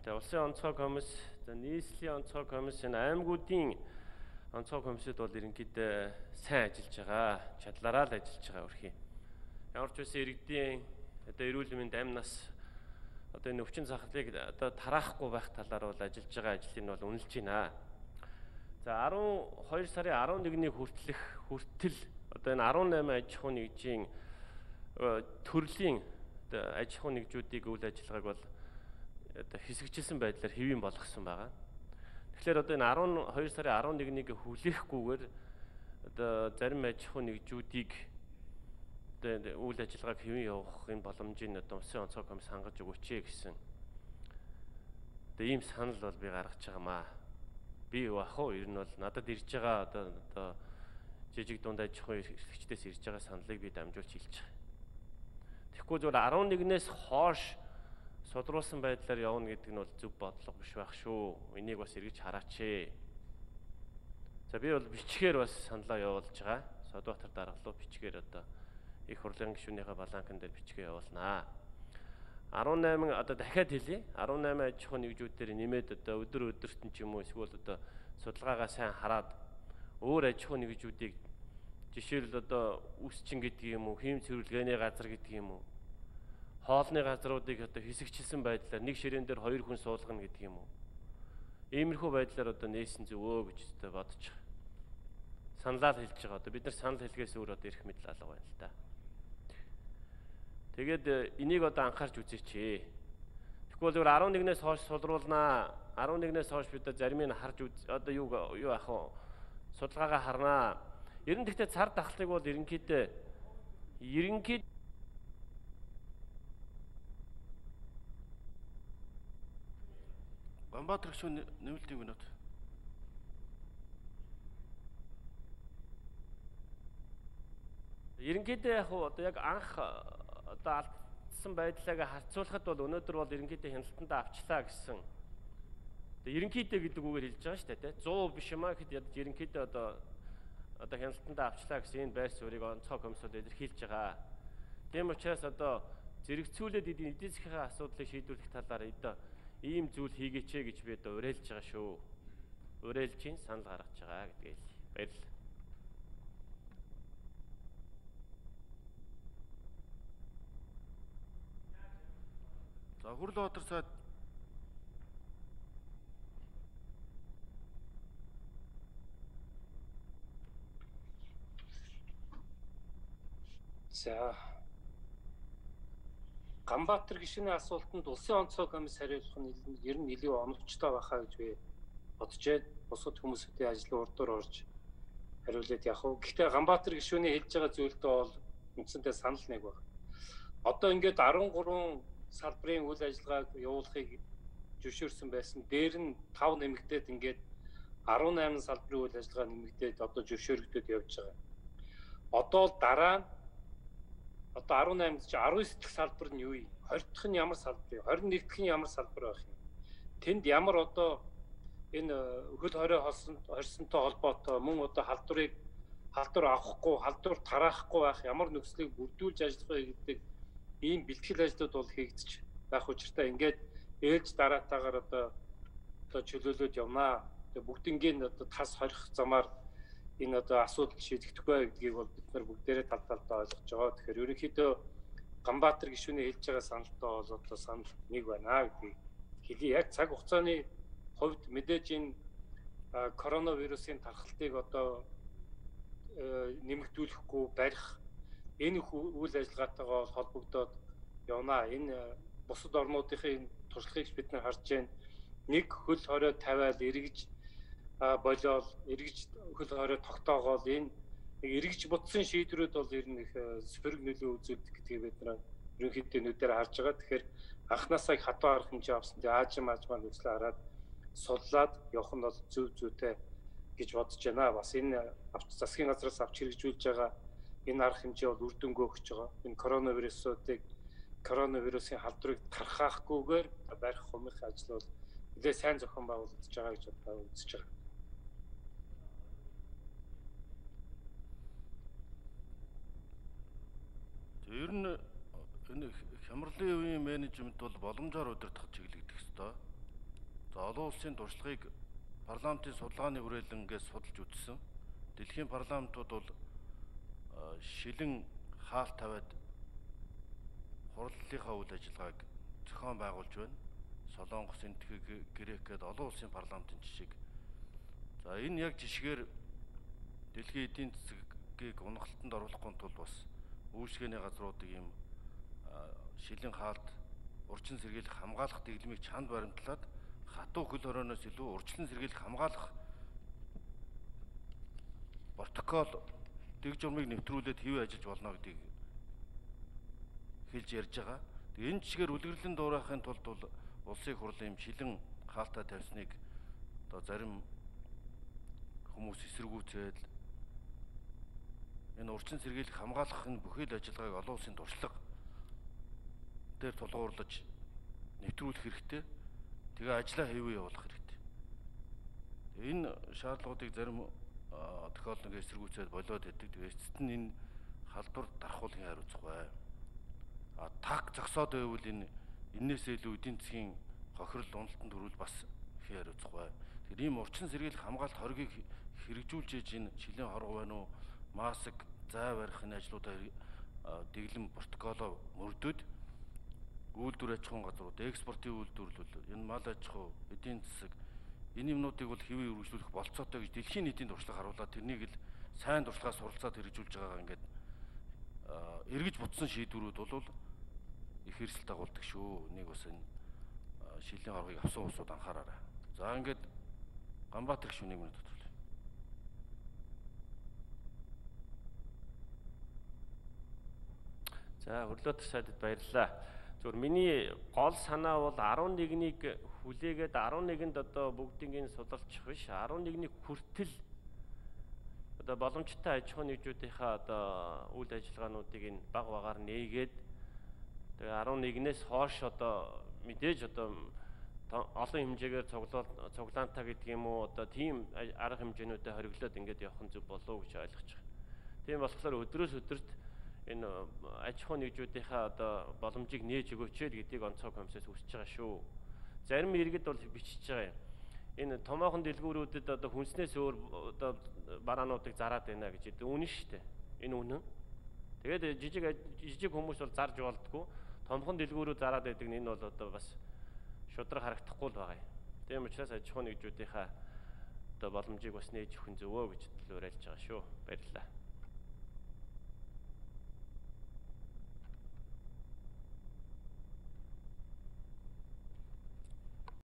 Тэгээ улсын онцгой комисс, нийслэлийн онцгой комисс, энэ аймагуудын онцгой комиссуд бол ерөнхийдөө сайн ажиллаж байгаа, чадлаараа л ажиллаж байгаа өрхий. Ямар ч үсэн иргэдийн одоо эрүүл мэнд амь нас одоо энэ өвчин захирлыг одоо тараахгүй байх талаар бол ажиллаж байгаа ажлыг бол үнэлж байна. За 12 сарын 11-ний хүртэл одоо энэ 18 аж ахуйн нэгжийн төрлийн аж ахуйн нэгжүүдийн үйл ажиллагааг бол одоо хэсэгчилсэн байдлаар хэвийн болгосон байгаа. Тэгэхээр одоо энэ 12 сарын 11-нийг хүлээхгүйгээр одоо зарим аж ахуйн нэгжүүдийг одоо үйл ажиллагааг хэвийн явуулахын боломжийг одоо улсын онцгой комисс хангаж өгөөч гэсэн. Одоо ийм санал бол би гаргаж байгаамаа. Би яах вэ? Ер нь бол надад ирж байгаа одоо жижиг дунд аж ахуйн эрхлэгчдээс ирж байгаа саналыг би дамжуулж хэлж байгаа. Тэгэхгүй зөвхөн 11-ээс хойш судруулсан байдлаар явна гэдэг нь бол зөв бодлого биш байх шүү. Энийг бас эргэж хараач ээ. За би бол бичгээр бас саналаа явуулж байгаа. Содбаатар даргалуу бичгээр одоо их хурлын гишүүнийхээ баланкан дээр бичгээ явуулнаа. 18 одоо дахиад хэлье. 18 аж ахуйн нэгжүүдээр нэмээд одоо өдөртөн ч юм уу эсвэл одоо судалгаагаа сайн хараад өөр аж ахуйн нэгжүүдийг жишээлбэл одоо үсчин гэдэг юм уу, хийм цэвэрлэгээний газар гэдэг юм уу, хоолны газруудыг одоо хэсэгчилсэн байдлаар нэг ширээн дээр 2 хүн суулгана гэдэг юм уу. Иймэрхүү байдлаар одоо нээсэн зөвөө гэж бодож байгаа. Саналаа хэлж байгаа. Одоо бид нар санал хэлгээс өөр одоо ирэх мэдэл алга байна л да. Тэгээд энийг одоо анхаарч үзээч. Тэгвэл зөвхөн 11-ээс хойш сулруулнаа. 11-ээс хойш бид заримыг харж одоо юу яах вэ? Судалгаагаа харнаа. Ер нь гэхдээ цар тахлыг бол ерөнхийдөө Ганбаатар гишүүн нэмэлтийн минут. Ерөнхийдөө яг одоо яг анх одоо алдсан байдлаагаа харьцуулахад бол өнөөдөр бол ерөнхийдөө хяналтандаа авчлаа гэсэн. Одоо ерөнхийдөө гэдэг үгээр хэлж байгаа шүү дээ, 100 биш юмаа гэхэд ерөнхийдөө одоо хяналтандаа авчлаа гэсэн энэ байр суурийг онцгой комиссод илэрхийлж байгаа. Тийм учраас одоо зэрэгцүүлээд эдийн засгийн асуудлыг шийдвэрлэх талаар одоо ийм зүйл хийгээч гэж би одоо уриалж байгаа шүү. Уриалж ин санал гаргаж байгаа гэдгийг баярлалаа. За хурл Баатар сайд. За Ганбаатар гишүүний асуултанд улсын онцгой комисс хариулах нь ер нь илүү оновчтой байхаа гэж би бодож байна. Бусад хүмүүсийн ажлын урдуур орж хариулээд явах уу. Гэхдээ Ганбаатар гишүүний хэлж байгаа зүйлдээ бол үндсэндээ санал нэг байна. Одоо ингээд 13 салбарын үйл ажиллагааг явуулахыг зөвшөөрсөн байсан. Дээр нь 5 нэмэгдээд ингээд 18 салбарын үйл ажиллагаа нэмэгдээд одоо зөвшөөрөгдөд явж байгаа. Одоо л дараа нь одоо 18-д чи 19 дэх салбар нь юу вэ? 20 дахь нь ямар салбар вэ? 21 дахь нь ямар салбар байх юм? Тэнд ямар одоо энэ хөл хорой хорсонтой холбоотой мөн одоо халдвар авахгүй, халдвар тараахгүй байх ямар нөхцөлийг бүрдүүлж ажиллах гэдэг ийм бэлтгэл ажлууд бол хийгдэж байх учиртай ингээд ээлж дараатаагаар одоо чөлөөлөд явнаа. Тэгээ бүгднгийн одоо тас хорих замаар энэ одоо асуудал шийдэгдэх бай гэдгийг бол бид нар бүгдээрээ тал талдаа ойлгож байгаа. Тэгэхээр ерөнхийдөө Ганбаатар гишүүний хэлж байгаа саналтай бол одоо санал нэг байна гэдгийг хэлье. Яг цаг хугацааны хувьд мэдээж энэ коронавирусын тархалтыг одоо нэмэгдүүлэхгүй барих энэ үйл ажиллагаатайгаа холбогдоод явна. Энэ бусад орнуудын туршлагыг бид нар харж байна. Нэг хөл хорой тавиал эргэж болоод эргэж хөл хорой тогтоогоол энэ эргэж бутсан шийдвэрүүд бол ер нь их сөрөг нөлөө үзүүлдэг гэдгийг бид нар ерөнхийдөө нүдээр харж байгаа. Тэгэхээр анхнаасаа хатуу арга хэмжээ авсан. Тэгээ аажмаа нөхцөлөө хараад суллаад явах нь бол зөв зүйтэй гэж бодож байна. Бас энэ засгийн газраас авч хэрэгжүүлж байгаа энэ арга хэмжээ бол үр дүнгүй өгч байгаа. Энэ коронавирусын халдварыг тархаахгүйгээр барих хумих ажил бол нэлээд сайн зохион байгуулагдаж байгаа гэж бодож үзэж байгаа. Ер нь энэ хямралын үеийн менежмент бол боломжоор удирдах чиглэгдэх ёстой. олон улсын туршлагыг парламентын судалгааны хүрээлэнгээс судалж үзсэн. Дэлхийн парламентууд бол шилэн хаалт тавиад хурлынхаа үйл ажиллагааг зохион байгуулж байна. Солонгос, Энэтхэг, Грек гээд олон улсын парламентын жишг. За энэ яг жишгээр дэлхийн эдийн засгийг унахалтанд оруулахгүй тулд бас үйлчлэгээний газруудыг ийм шилэн хаалт, урьдчилан сэргийлэх хамгаалах дэглэмийг чанд баримтлаад хатуу хөл хорионоос илүү урьдчилан сэргийлэх хамгаалах протокол дэг журмыг нэвтрүүлээд хэвээ ажиллаж болно гэдгийг хэлж ярьж байгаа. Тэгээ энэ жишгээр үлгэрлэн дуурайхын тулд бол улсын хурлын шилэн хаалтаа тавьсныг одоо зарим хүмүүс эсэргүүцээд энэ урьдчилан сэргийлэх хамгаалах энэ бүхэл ажиллагааг олон улсын туршлага дээр тулгуурлаж нэвтрүүлэх хэрэгтэй. Тэгээ ажлаа хэвээ явуулах хэрэгтэй. Энэ шаардлагуудыг зарим тохиолдолд эсэргүүцээд болоод идэг. Тэгээ эцэст нь энэ халдвар дарахуулын хариуцах бай. Так зогсоод байвал энээсээ илүү эдийн засгийн хохирол уналтанд хүрвэл бас их хариуцах бай. Тэгэхээр ийм урьдчилан сэргийлэх хамгаалалт хоргийг хэрэгжүүлж ээж энэ шилийн хорго байна уу, маск, зай барих энэ ажлуудаа дэглэм протоколоо мөрдөд үйлдвэр аж ахуйн газрууд, экспортын үйлдвэрлэл, энэ мал аж ахуй, эдийн засаг энэ юмнуудыг бол хэвээ үргэлжлүүлэх болцоотой гэж дэлхийн нийтийн туршлага харуулаад тэрнийг л сайн туршлагаас суралцаад хэрэгжүүлж байгаагаа ингээд эргэж бутсан шийдвэрүүд бол их хэрэгсэл дагуулдаг шүү. Нэг бас энэ шилийн хоргийг авсан улсууд анхаараарай. За ингээд Ганбаатар гишүүн 1 минут тодлоо. За хөрлөөдөр сайдад баярлалаа. Зүгээр миний гол санаа бол 11-ийг хүлээгээд 11-нд одоо бүгдийг судалчих биш. 11-ний хүртэл одоо боломжтой аж ахуйн нэгжүүдийнхаа одоо үйл ажиллагаануудыг энэ баг багаар нээгээд тэгээ 11-ээс хойш одоо мэдээж одоо олон хэмжээгээр цуглаантаа гэдэг юм уу одоо тийм арга хэмжээнүүдэд хориглоод ингээд явах нь зөв болов гэж ойлгож байгаа. Тийм болохоор өдрөөс өдөрт энэ аж ахуйн нэгжүүдийнхаа одоо боломжийг нээж өгөөч гэдгийг онцгой комиссаас хүсэж байгаа шүү. Зарим иргэд бол бичиж байгаа юм. Энэ томоохон дэлгүүрүүдэд одоо хүнснээс өөр одоо бараануудыг зараад байна гэж. Үнэн шүү дээ. Энэ үнэн. Тэгээд жижиг хүмүүс бол зарж болдгоо. Томхон дэлгүүрүүд зараад байдаг нь энэ бол одоо бас шудраг харагдахгүй л байгаа юм. Тийм учраас аж ахуйн нэгжүүдийнхаа одоо боломжийг бас нээж өгөх нь зөвөө гэж уриалж байгаа шүү. Баярлалаа.